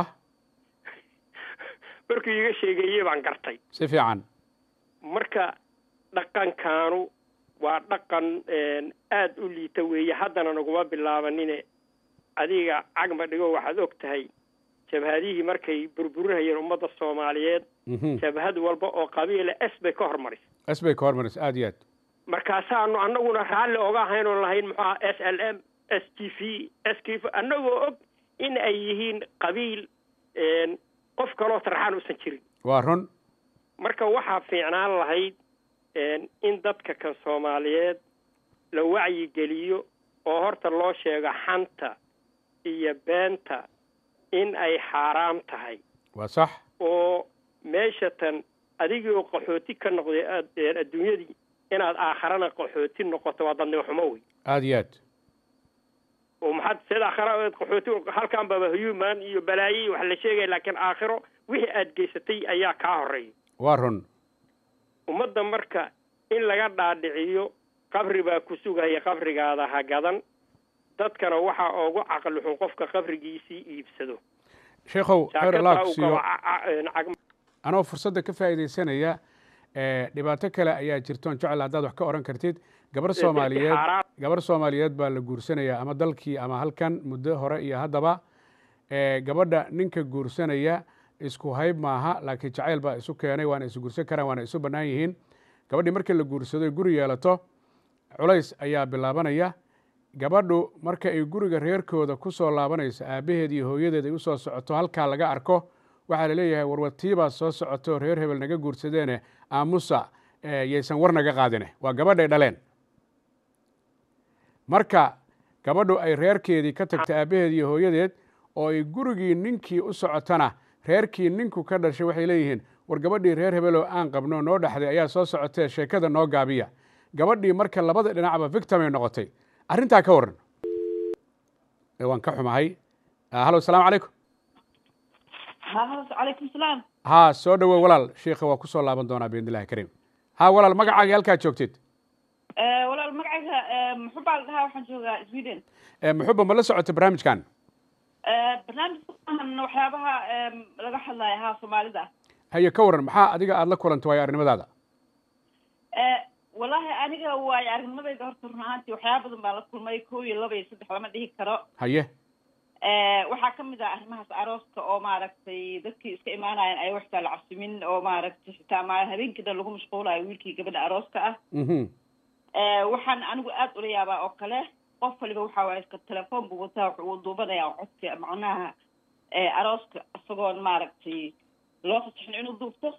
markuu iga sheegeeyey baan gartay si fiican marka dhaqankaanu waa dhaqan aad u liita weeye haddana naguma bilaabanine adiga cagma dhigo waxaad og tahay jabhadihii markay burburinayeen ummadda soomaaliyeed jabhad walba oo qabiila s bay ka hormarisa s bay ka hormarisa aad iyo aad markaasaanu annaguna raalli oga ahayn oon lahayn muxuu aha s l m s t v s k f annagoo og in ay yihiin qabiil qof kaloo tarxaan uusan jirin waa run marka waxaa fiicnaan lahayd in dadka kan soomaaliyeed la wacyigeliyo oo horta loo sheego xanta iyo beenta in ay xaaraam tahay waa sax oo meesha tan adigoo qaxooti ka noqday adduunyadii inaad aakharana qaxooti noqoto waa dadnimo xumo wey aada iyo aad oo maxaad seed aakhara qaxooti halkan baba human iyo balaaye wax la sheegaya laakiin aakhiro wixii aad geysatay ayaa kaa horeeya waa run ummadda marka in laga dhaadhiciyo qabri baa ku sugaya qabrigaada ha gadan dadkana waxaa ugu caqli xun qofka qabrigiisii iibsado sheekhow khayr allah ku siiyo anoo fursadda ka faa'iidaysanaya dhibaato kale ayaa jirtoon jecel haddaad wax ka oran kartid gabar soomaaliyeed gabar soomaaliyeed baa la guursanaya ama dalkii ama halkan muddo hore iyo haddaba gabadha ninka guursanaya isku hayb maaha laakiin jacayl baa isu keenay waana isu guursan karaan waana isu bannaan yihiin gabadhii markii la guursado guri yeelato culays ayaa bilaabanaya gabadhu marka ay guriga reerkooda ku soo laabanayso aabbaheed iyo hooyadeed ay u soo socoto halkaa laga arko waxaa la leeyahay warwatiibaa soo socoto reer hebel naga guursadeene aamusa yaysan war naga qaadine waa gabadhay dhaleen marka gabadhu ay reerkeedii ka tagta aabbaheed iyo hooyadeed oo ay gurigii ninkii u socotana reerkii ninku ka dhashay waxay leeyihiin war gabadhii reer hebeloo aan qabno noo dhexday ayaa soo socotee sheekada noo gaabiya gabadhii marka labada dhinacba victimay noqotay arrintaa ka waran waan ka xumahay halo asalaamu calaykum calaykum salaam ha soo dhowow walaal sheikha waa ku soo laaban doonaa biidnillahi kariim ha walaal magacaaga halkaad joogtid walaal magacayga muxubbaa la dhahaa waxaan joogaa sweden muxubba ma la socota barnaamijkan barnaamijkan waxyaabaha laga hadlaya ha soomaalida haye ka waran maxaa adiga aada la kulanta waayo arrimadaada wallaahi aniga waayo aragnimadayda horta run ahaantii waxyaaba badan baan la kulmay kow iyo laba iyo saddex lama dhihi karo haye waxaa kamid ah arrimahaas arooska oo maaragtay dadkii iska imaanayaan ay waxtaa la cabsimin oo maaragtay xitaa ma habeenkii dhan lagu mashquulayo wiilkii gabadha arooska ah waxaan anigu aada ula yaabaa oo kale qof waliba waxaa waaye iska telefoon buu wataa wuxuu duubanayaa codka macnaha arooska isagoon maaragtay loo fasaxin inuu duubto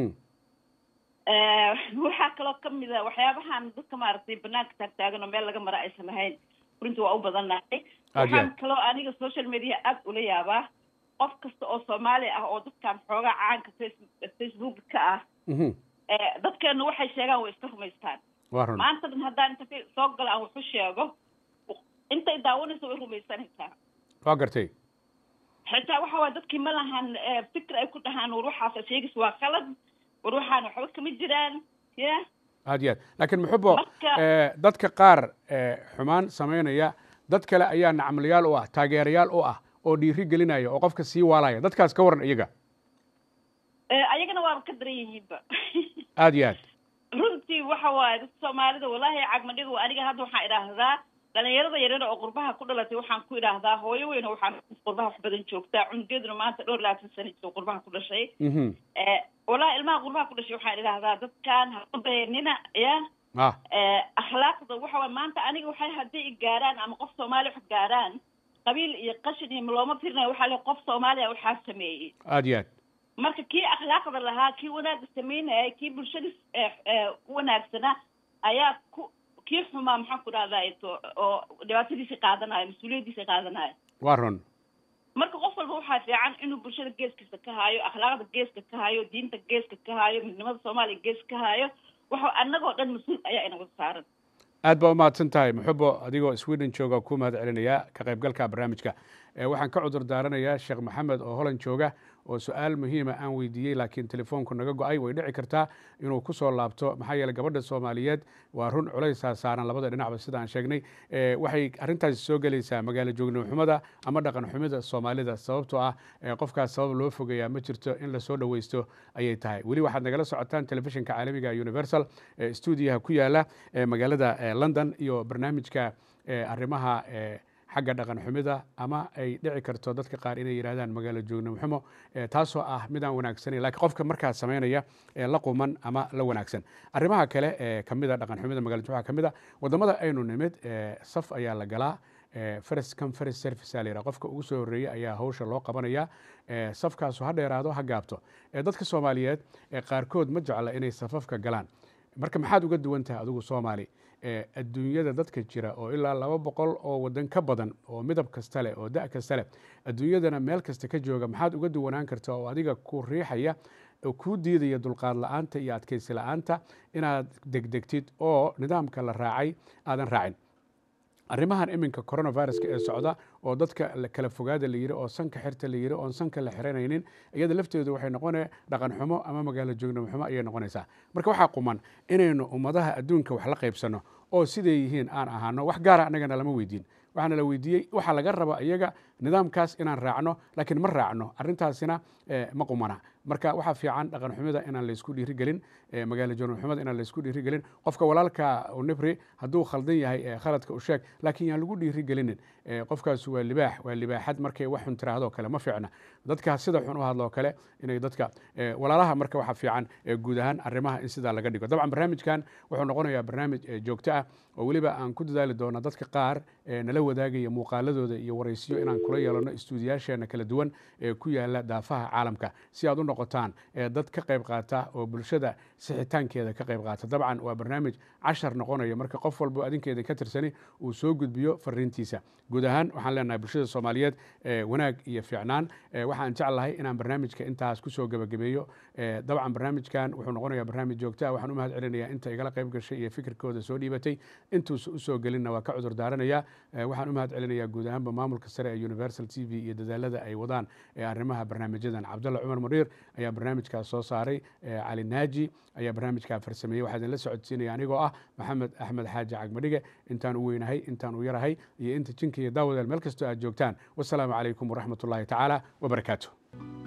waxaa kaloo kamid a waxyaabahan dadka maaragtay banaanka taagtaagan oo meel laga mara aysan lahayn runtii waa u badannahay waxaan kaloo aniga social media aada ula yaabaa qof kasta oo soomaali ah oo dadkan xoogaa caanka facebook ka ah dadkeenu waxay sheegaan way iska rumaystaan maanta dhan haddaan inta soo galo aan waxu sheego intay daawanaysa way rumaysanaysaa waa gartay xitaa waxa waa dadkii ma lahan fikir ay ku dhahaan war waxaas sheegis waa qalad war waxaan waxba kama jiraan ya aad iyo aad laakiin muxubo dadka qaar xumaan samaynaya dad kale ayaa nacamlayaal u ah taageerayaal u ah oo dhiiri gelinaya oo qofka sii waalaya dadkaas ka waran iyaga ayagana waaba ka daran yihiinba aad iyo aad runtii waxa waaye dadka soomaalida wallaahi cagmadhigu aniga hadda waxaan idhaahdaa dhalinyarada yaryar oo qurbaha ku dhalatay waxaan ku idhaahdaa hooyo weyn oo waxaan qurbaha wax badan joogtaa cunuggeeduna maanta dhowr labaatan sana oo qurbaha ku dhashay wallaahi ilmaha qurbaha ku dhashay waxaan idhaahdaa dadkan ha beenina ya akhlaaqda waxa waaye maanta aniga waxay hadday i gaaraan ama qof soomaali wax gaaraan qabiil iyo qashin iyo looma firinayo waxaa le qof soomaaliya waxaa sameeyey aad iyo aad marka kii akhlaaqda lahaa kii wanaagga samaynaya kii bulshada u wanaagsanaa ayaa ku kii xumaa maxaan ku dhahdaa oo dhibaatadiisa qaadanaya mas-uuliyaddiisa qaadanaya waa run marka qof walba waxaa fiican inuu bulshada geeskiisa ka hayo akhlaaqda geeska ka hayo diinta geeska ka hayo midnimada soomaaliya geeska ka hayo waxa annagoo dhan mas-uul ayaa inaga saaran aad baa umahadsan tahay muxubo adigoo sweden jooga ku mahad celinaya ka qaybgalka barnaamijka waxaan ka cudur daaranayaa sheekh maxamed oo holan jooga oo su-aal muhiima aan weydiiyey laakiin telefoonku naga go-ay way dhici kartaa inuu ku soo laabto maxaa yeeley gabadha soomaaliyeed waa run culaysaa saaran labada dhinacba sida aan sheegnay waxay arrintaasi soo gelaysaa magaalo joognimoxumada ama dhaqan xumida soomaalida sababtoo ah qofkaas sabab loo fogeeyaa ma jirto in lasoo dhoweysto ayay tahay weli waxaad nagala socotaan telefishinka caalamiga universal stuudiyaha ku yaala magaalada london iyo barnaamijka arrimaha xagga dhaqan xumida ama ay dhici karto dadka qaar inay yidhahdaan magaalo joognimo xumo taasoo ah midaan wanaagsanayn lakiin qofka markaa samaynaya la quman ama la wanaagsan arrimaha kale ee kamida dhaqan xumida magalo jooga kamida wadamada aynu nimid saf ayaa la galaa first come first service aa la yidhaha qofka ugu soo horreeyey ayaa hawsha loo qabanaya safkaasu ha dheeraado ha gaabto dadka soomaaliyeed qaarkood ma jecla inay safafka galaan marka maxaad uga duwan tahay adigu soomaali adduunyada dadka jira oo ilaa laba boqol oo wadan ka badan oo midab kasta leh oo da' kasta leh adduunyadana meel kasta ka jooga maxaad uga duwanaan karta oo adiga ku riixaya oo kuu diidaya dulqaad la-aanta iyo adkaysi la-aanta inaad degdegtid oo nidaamka la raacay aadan raacin arrimahan iminka coronaviruska ee socda oo dadka kala fogaada la yiri oo sanka xirta la yiri oon sanka la xiranaynin iyada lafteedu waxay noqonaya dhaqan xumo ama magaalo joognimo xumo ayay noqonaysaa marka waxaa quman inaynu ummadaha adduunka wax la qaybsano oo siday yihiin aan ahaano wax gaara annagana lama weydiin waxaana la weydiiyey waxaa laga raba iyaga nidaamkaas inaan raacno laakiin ma raacno arrintaasina ma qumana marka waxaa fiican dhaqan xumida inaan laysku dhiirigelin magaalo joognimo xumada inaan laysku dhiirigelin qofka walaalka nibri hadduu khaldan yahay khaladka u sheeg laakiin yaan lagu dhiirigelinin qofkaas waa libaax waa libaaxad markay wax xun tiraahdo kale ma fiicna dadka sida xun u hadloo kale inay dadka walaalaha marka waxaa fiican guud ahaan arrimaha in sidaa laga dhigo dabcan barnaamijkan wuxuu noqonayaa barnaamij joogto ah oo weliba aan ku dadaali doono dadka qaar nala wadaagaya muuqaaladooda iyo waraysiyo inaan kula yeelano istuudiyaasheena kala duwan ee ku yaala daafaha caalamka si aad u noqotaan dad ka qayb qaata oo bulshada sixitaankeeda ka qayb qaata dabcan waa barnaamij cashar noqonaya marka qof walbo adinkeeda ka tirsani uu soo gudbiyo fariintiisa guud ahaan waxaan leenahay bulshada soomaaliyeed wanaag iyo fiicnaan waxaan jeclahay inaan barnaamijka intaas kusoo gebagabeeyo dabcan barnaamijkan wuxuu noqonayaa barnaamij joogta waxaan u mahad celinayaa inta igala qayb gashay iyo fikirkooda soo dhiibatay intuusa usoo gelinna waa ka cudur daaranaya waxaan u mahad celinayaa guud ahaanba maamulka sare ee universal t v iyo dadaalada ay wadaan ee arrimaha barnaamijyadan cabdalla cumar muriir ayaa barnaamijkaas soo saaray cali naaji ayaa barnaamijkaa farsameeyey waxaa idinla socodsiinaya anigoo ah maxamed axmed xaaji cagmadhige intaan u weynahay intaan u yarahay iyo inta jinka iyo daawadeel meel kastoo aad joogtaan wasalaamu calaykum waraxmat ullaahi tacaala wabarakaatu